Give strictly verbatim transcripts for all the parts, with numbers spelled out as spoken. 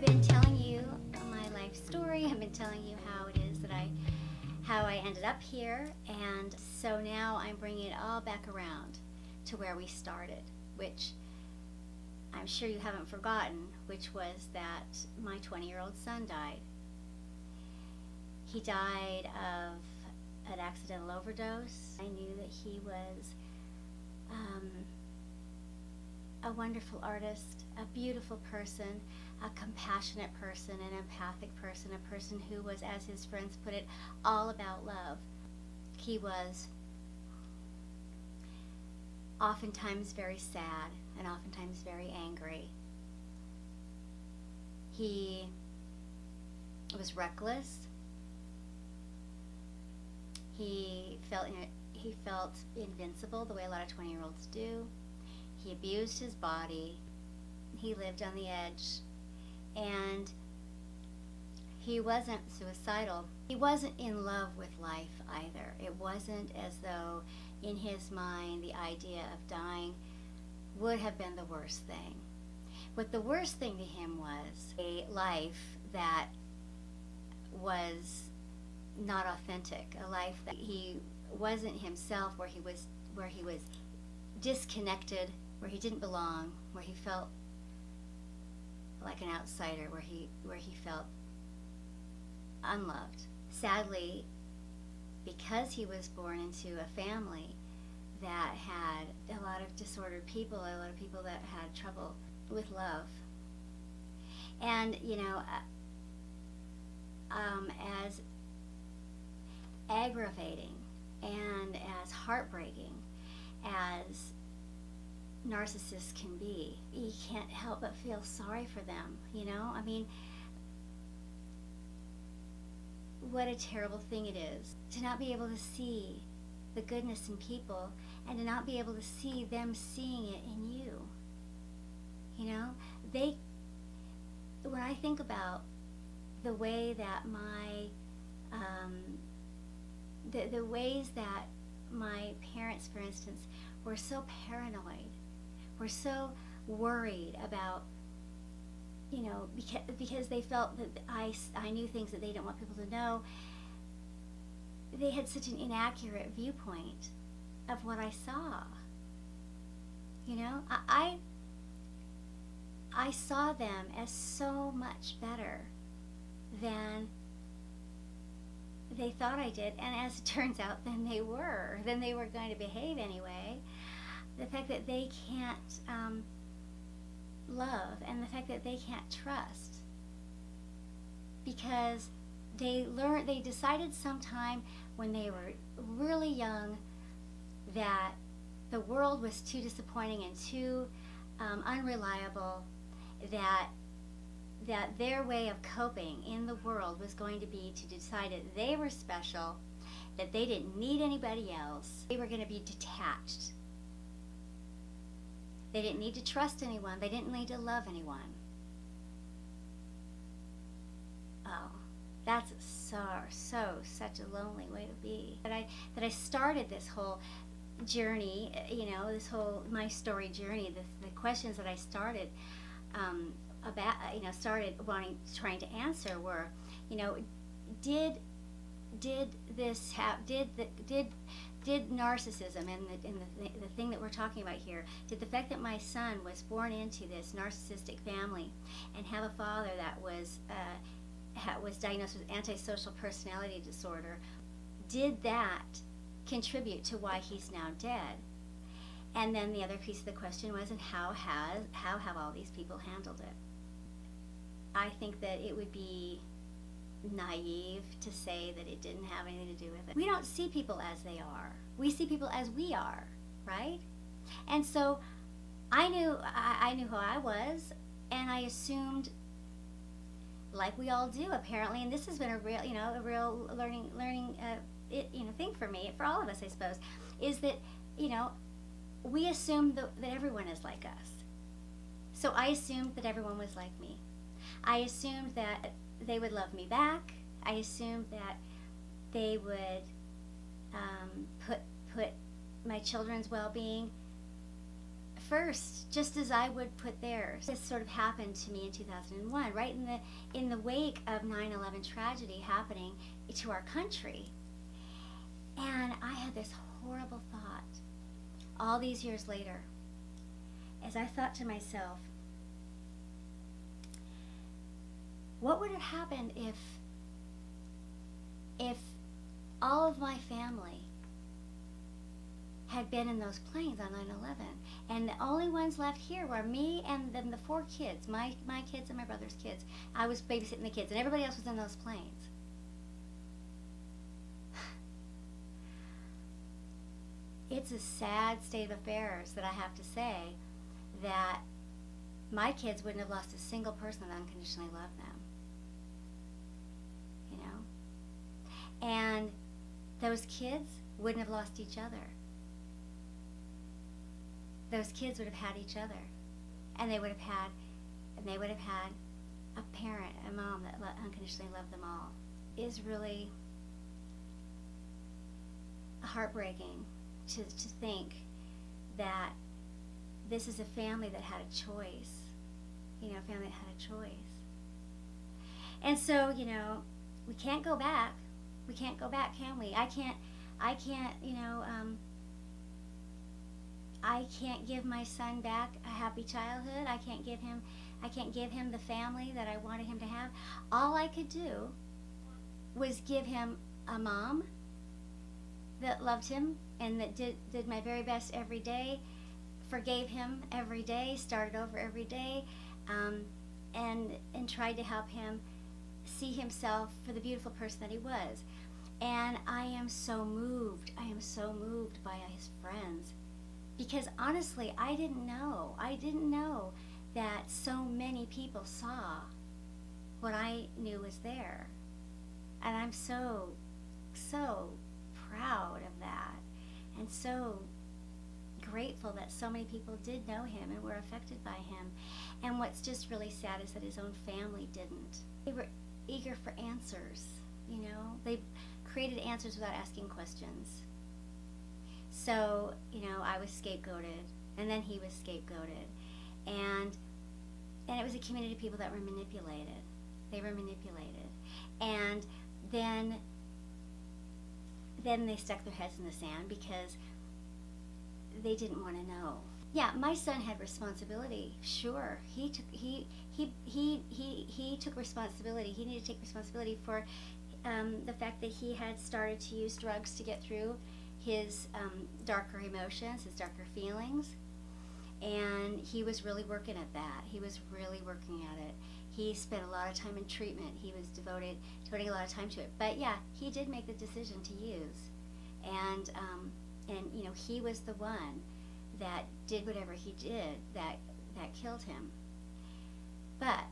been telling you my life story. I've been telling you how it is that I, how I ended up here, and so now I'm bringing it all back around to where we started, which I'm sure you haven't forgotten, which was that my twenty-year-old son died. He died of an accidental overdose. I knew that he was um, a wonderful artist, a beautiful person, a compassionate person, an empathic person, a person who was, as his friends put it, all about love. He was oftentimes very sad and oftentimes very angry. He was reckless. He felt he felt invincible the way a lot of twenty-year-olds do. He abused his body. He lived on the edge, and he wasn't suicidal. He wasn't in love with life either. It wasn't as though in his mind the idea of dying would have been the worst thing. But the worst thing to him was a life that was not authentic, a life that he wasn't himself, where he was where he was disconnected, where he didn't belong, where he felt like an outsider, where he where he felt unloved. Sadly, because he was born into a family that had a lot of disordered people, a lot of people that had trouble with love, and you know, um, as aggravating and as heartbreaking as narcissists can be, you can't help but feel sorry for them, you know? I mean, what a terrible thing it is to not be able to see the goodness in people and to not be able to see them seeing it in you. You know, they, when I think about the way that my, um, the, the ways that my parents, for instance, were so paranoid, were so worried about, you know, because, because they felt that I, I knew things that they didn't want people to know. They had such an inaccurate viewpoint of what I saw. You know, I, I, I saw them as so much better than they thought I did, and as it turns out, then they were. Then they were going to behave anyway. The fact that they can't um, love, and the fact that they can't trust, because they learned, they decided sometime when they were really young that the world was too disappointing and too um, unreliable, that that their way of coping in the world was going to be to decide that they were special, that they didn't need anybody else. They were going to be detached. They didn't need to trust anyone. They didn't need to love anyone. Oh, that's so, so, such a lonely way to be. That I, that I started this whole journey, you know, this whole, my story journey, the, the questions that I started, um, about, you know, started wanting, trying to answer were, you know, did, did this have, did, the, did, did narcissism and the, and the, the thing that we're talking about here, did the fact that my son was born into this narcissistic family and have a father that was, uh, ha, was diagnosed with antisocial personality disorder, did that contribute to why he's now dead? And then the other piece of the question was, and how has, how have all these people handled it? I think that it would be naive to say that it didn't have anything to do with it. We don't see people as they are. We see people as we are, right? And so I knew, I, I knew who I was, and I assumed, like we all do apparently, and this has been a real, you know, a real learning, learning, uh, it, you know, thing for me, for all of us, I suppose, is that, you know, we assume that, that everyone is like us. So I assumed that everyone was like me. I assumed that they would love me back. I assumed that they would um, put put my children's well-being first, just as I would put theirs. This sort of happened to me in two thousand one, right in the in the wake of nine eleven tragedy happening to our country. And I had this horrible thought all these years later, as I thought to myself, what would have happened if if all of my family had been in those planes on nine eleven, and the only ones left here were me and then the four kids, my, my kids and my brother's kids. I was babysitting the kids, and everybody else was in those planes. It's a sad state of affairs that I have to say that my kids wouldn't have lost a single person that unconditionally loved them. You know? And those kids wouldn't have lost each other. Those kids would have had each other, and they would have had, and they would have had a parent, a mom that lo- unconditionally loved them all. It is really heartbreaking to to think that this is a family that had a choice, you know, a family that had a choice. And so, you know, we can't go back. We can't go back, can we? I can't. I can't. You know. Um, I can't give my son back a happy childhood. I can't give him I can't give him the family that I wanted him to have. All I could do was give him a mom that loved him and that did, did my very best every day, forgave him every day, started over every day, um, and and tried to help him see himself for the beautiful person that he was. And I am so moved. I am so moved by his friends. Because honestly, I didn't know. I didn't know that so many people saw what I knew was there. And I'm so, so proud of that. And so grateful that so many people did know him and were affected by him. And what's just really sad is that his own family didn't. They were eager for answers, you know? They created answers without asking questions. So, you know, I was scapegoated, and then he was scapegoated. And and it was a community of people that were manipulated. They were manipulated. And then then they stuck their heads in the sand because they didn't want to know. Yeah, my son had responsibility. Sure. He took he he he he, he took responsibility. He needed to take responsibility for um, the fact that he had started to use drugs to get through his um, darker emotions, his darker feelings, and he was really working at that. He was really working at it. He spent a lot of time in treatment. He was devoted, devoting a lot of time to it. But yeah, he did make the decision to use, and um, and you know, he was the one that did whatever he did that that killed him. But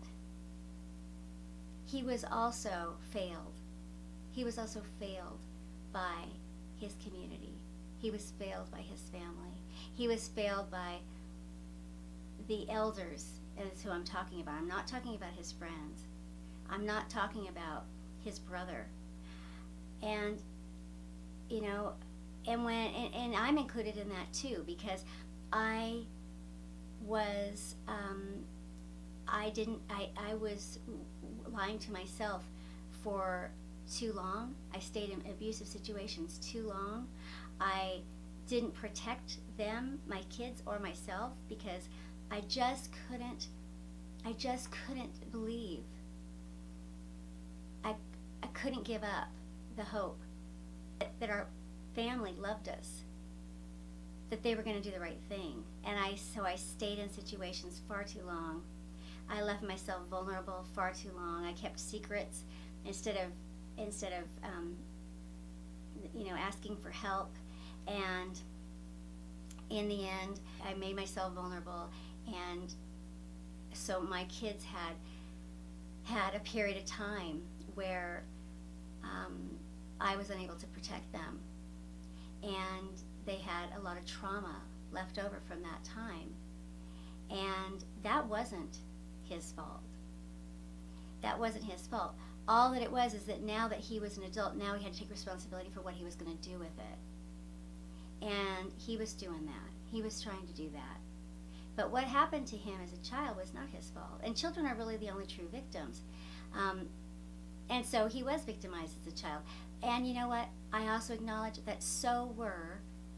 he was also failed. He was also failed by his community. He was failed by his family. He was failed by the elders, is who I'm talking about. I'm not talking about his friends. I'm not talking about his brother. And, you know, and when, and, and I'm included in that too, because I was, um, I didn't, I, I was lying to myself for too long. I stayed in abusive situations too long. I didn't protect them, my kids or myself, because I just couldn't, I just couldn't believe. I, I couldn't give up the hope that, that our family loved us, that they were going to do the right thing. And I, so I stayed in situations far too long. I left myself vulnerable far too long. I kept secrets instead of instead of um, you know, asking for help. And in the end, I made myself vulnerable, and so my kids had had a period of time where um, I was unable to protect them, and they had a lot of trauma left over from that time, and that wasn't his fault. That wasn't his fault. All that it was is that now that he was an adult, now he had to take responsibility for what he was going to do with it. And he was doing that. He was trying to do that. But what happened to him as a child was not his fault. And children are really the only true victims. Um, and so he was victimized as a child. And you know what? I also acknowledge that so were,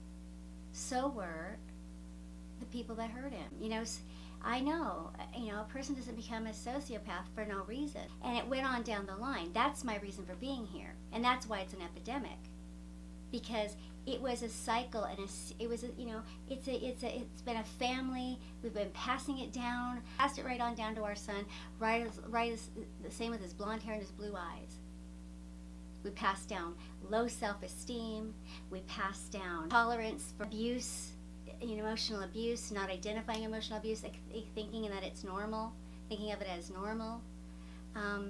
so were the people that hurt him. You know, I know, you know, a person doesn't become a sociopath for no reason. And it went on down the line. That's my reason for being here. And that's why it's an epidemic. Because it was a cycle, and a, it was a, you know, it's a, it's a, it's been a family. We've been passing it down, passed it right on down to our son, right as, right as the same with his blonde hair and his blue eyes. We passed down low self-esteem. We passed down tolerance for abuse, you know, emotional abuse, not identifying emotional abuse, like thinking that it's normal, thinking of it as normal, um,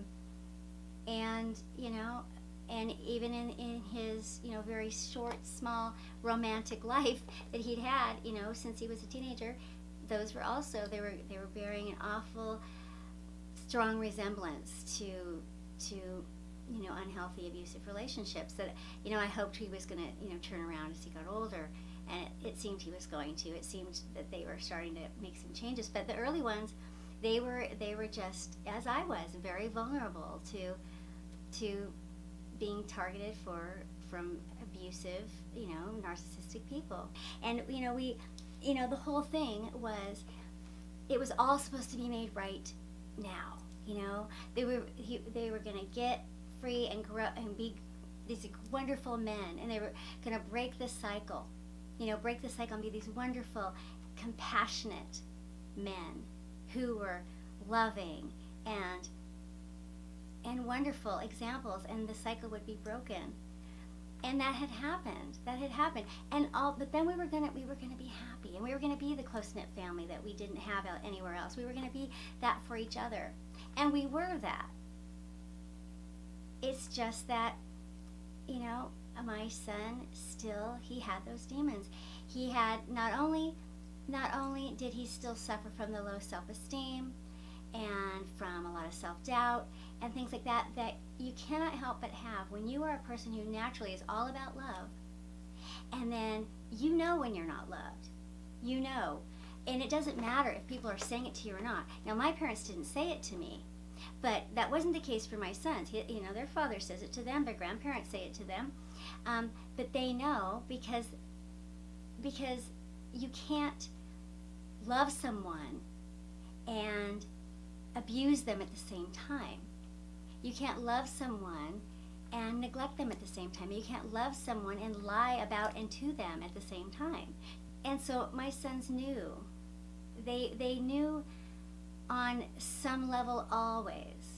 and you know. And even in, in his, you know, very short, small, romantic life that he'd had, you know, since he was a teenager, those were also, they were they were bearing an awful, strong resemblance to, to, you know, unhealthy, abusive relationships that, you know, I hoped he was going to, you know, turn around as he got older. And it, it seemed he was going to. It seemed that they were starting to make some changes. But the early ones, they were, they were just, as I was, very vulnerable to, to, being targeted for from abusive, you know, narcissistic people. And you know, we, you know, the whole thing was, it was all supposed to be made right now. You know, they were he, they were going to get free and grow and be these wonderful men, and they were going to break the cycle. You know, break the cycle and be these wonderful, compassionate men who were loving and and wonderful examples, and the cycle would be broken. And that had happened. That had happened. And all, but then we were gonna we were gonna be happy, and we were gonna be the close-knit family that we didn't have out anywhere else. We were gonna be that for each other, and we were that. It's just that, you know, my son still, he had those demons. He had not only not only did he still suffer from the low self-esteem and from a lot of self-doubt and things like that, that you cannot help but have when you are a person who naturally is all about love, and then you know when you're not loved. You know. And it doesn't matter if people are saying it to you or not. Now, my parents didn't say it to me, but that wasn't the case for my sons. He, you know, their father says it to them, their grandparents say it to them, um, but they know because, because you can't love someone and abuse them at the same time. You can't love someone and neglect them at the same time. You can't love someone and lie about and to them at the same time. And so my sons knew. They, they knew on some level always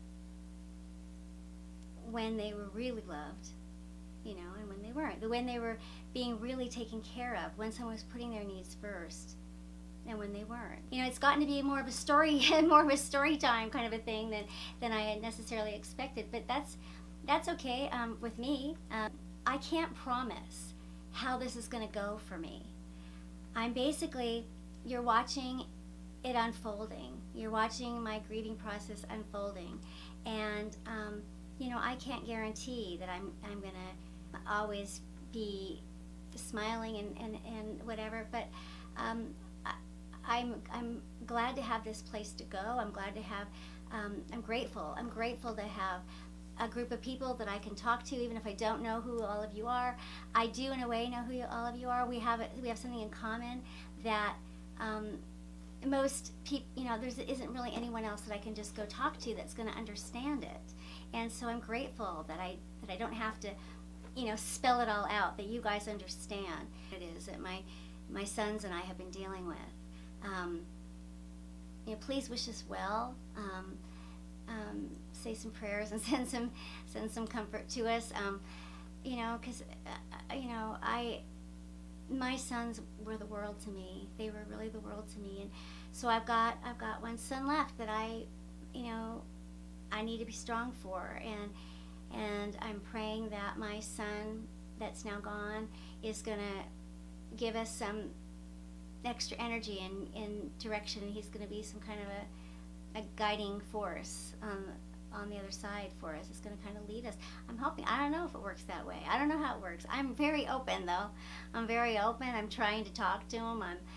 when they were really loved, you know, and when they weren't. When they were being really taken care of, when someone was putting their needs first, and when they weren't. You know, it's gotten to be more of a story, more of a story time kind of a thing than, than I had necessarily expected. But that's that's okay um, with me. Um, I can't promise how this is going to go for me. I'm basically, you're watching it unfolding. You're watching my grieving process unfolding. And, um, you know, I can't guarantee that I'm, I'm going to always be smiling and, and, and whatever, but um, I'm, I'm glad to have this place to go. I'm glad to have, um, I'm grateful. I'm grateful to have a group of people that I can talk to, even if I don't know who all of you are. I do, in a way, know who you, all of you are. We have, a, we have something in common that um, most people, you know, there isn't really anyone else that I can just go talk to that's going to understand it. And so I'm grateful that I, that I don't have to, you know, spell it all out, that you guys understand what it is that my, my sons and I have been dealing with. Um, you know, please wish us well. Um, um, say some prayers and send some send some comfort to us. Um, you know, because uh, you know, I my sons were the world to me. They were really the world to me, and so I've got I've got one son left that I, you know, I need to be strong for, and and I'm praying that my son that's now gone is gonna give us some extra energy and, and direction, and he's going to be some kind of a, a guiding force um, on the other side for us. It's going to kind of lead us. I'm hoping. I don't know if it works that way. I don't know how it works. I'm very open, though. I'm very open. I'm trying to talk to him. I'm,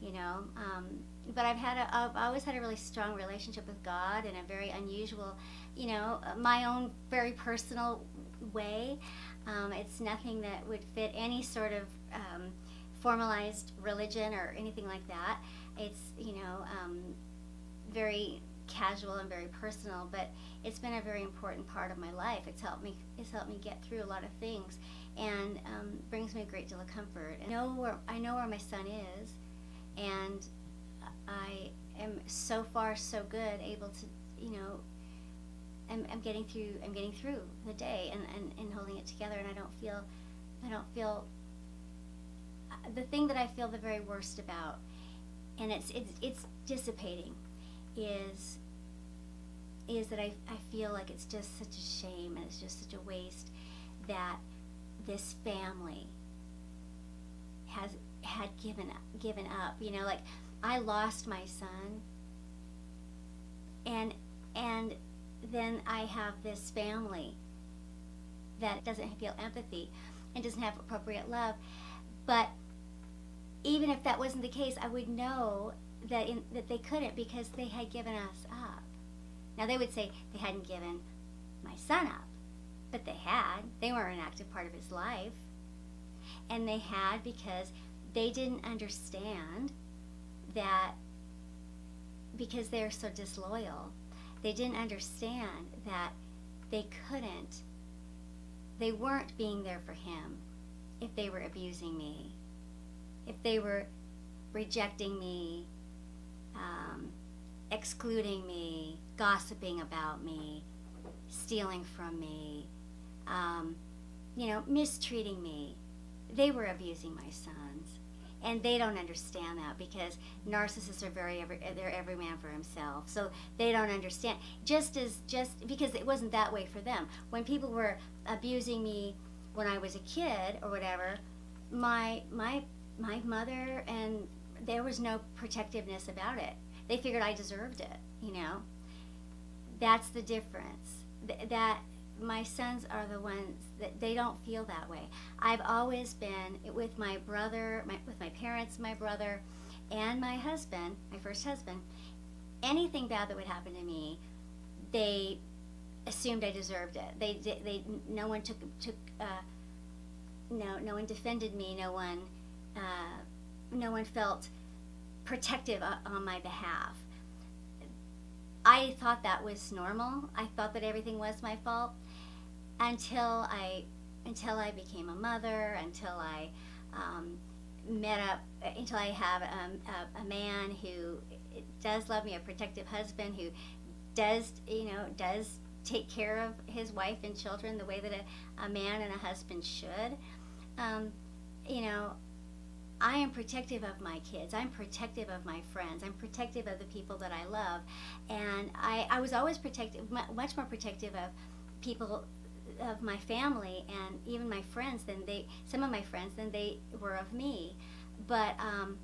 you know. Um, but I've had a, I've always had a really strong relationship with God in a very unusual, you know, my own very personal way. Um, it's nothing that would fit any sort of um, formalized religion or anything like that. It's, you know, um, very casual and very personal, but it's been a very important part of my life. It's helped me. It's helped me get through a lot of things, and um, brings me a great deal of comfort. I know where I know where my son is, and I am so far so good, able to, you know, I'm, I'm getting through. I'm getting through the day and, and, and holding it together, and I don't feel. I don't feel. The thing that I feel the very worst about, and it's it's it's dissipating, is is that I, I feel like it's just such a shame and it's just such a waste that this family has had given up, given up. You know, like I lost my son, and and then I have this family that doesn't feel empathy and doesn't have appropriate love. But even if that wasn't the case, I would know that in, that they couldn't, because they had given us up. Now they would say they hadn't given my son up, but they had. They were an active part of his life. And they had because they didn't understand that, because they're so disloyal, they didn't understand that they couldn't, they weren't being there for him if they were abusing me, if they were rejecting me, um, excluding me, gossiping about me, stealing from me, um, you know, mistreating me. They were abusing my sons, and they don't understand that, because narcissists are very every, they're every man for himself. So they don't understand. Just as just because it wasn't that way for them. When people were abusing me when I was a kid or whatever, my my my mother, and there was no protectiveness about it. They figured I deserved it, you know. That's the difference. Th- that my sons are the ones that they don't feel that way. I've always been with my brother, my, with my parents, my brother, and my husband, my first husband. Anything bad that would happen to me, they assumed I deserved it. They, they, they no one took took, uh, no, no one defended me. No one, uh, no one felt protective on my behalf. I thought that was normal. I thought that everything was my fault until I until I became a mother, until I um, met up, until I have um, a, a man who does love me, a protective husband who does, you know, does take care of his wife and children the way that a, a man and a husband should. Um, you know, I am protective of my kids. I'm protective of my friends. I'm protective of the people that I love. And I, I was always protective, much more protective of people, of my family and even my friends than they, some of my friends than they were of me. But um,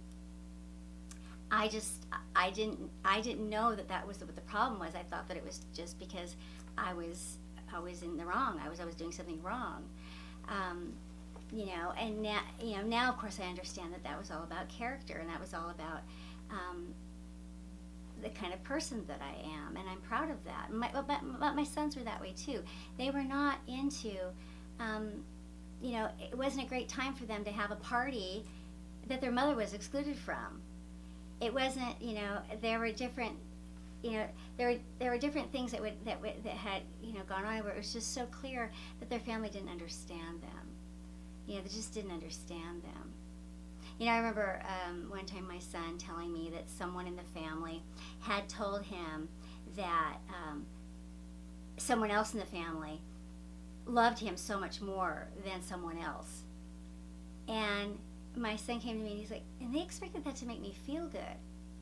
I just, I didn't, I didn't know that that was what the problem was. I thought that it was just because I was, I was in the wrong. I was, I was doing something wrong. Um, You know, and now, you know, now of course I understand that that was all about character, and that was all about um, the kind of person that I am, and I'm proud of that. My, but, but my sons were that way too. They were not into, um, you know, it wasn't a great time for them to have a party that their mother was excluded from. It wasn't, you know, there were different, you know, there were there were different things that would that would, that had, you know, gone on where it was just so clear that their family didn't understand them. You know, they just didn't understand them. You know, I remember um, one time my son telling me that someone in the family had told him that um, someone else in the family loved him so much more than someone else. And my son came to me and he's like, and they expected that to make me feel good.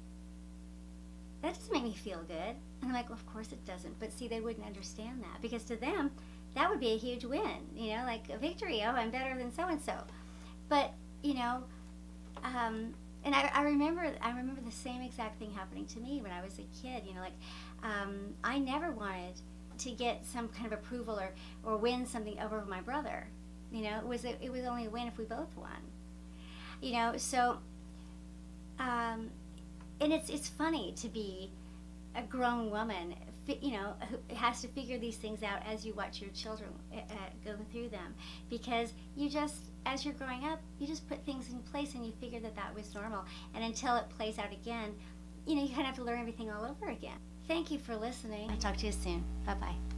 That doesn't make me feel good. And I'm like, well, of course it doesn't. But see, they wouldn't understand that, because to them, that would be a huge win, you know, like a victory. Oh, I'm better than so-and-so. But, you know, um, and I, I remember I remember the same exact thing happening to me when I was a kid. You know, like um, I never wanted to get some kind of approval or, or win something over my brother. You know, it was, a, it was only a win if we both won. You know, so Um, and it's it's funny to be a grown woman, fi- you know, who has to figure these things out as you watch your children uh, uh, go through them, because you just, as you're growing up, you just put things in place and you figure that that was normal, and until it plays out again, you know, you kind of have to learn everything all over again. Thank you for listening. I'll talk to you soon. Bye bye.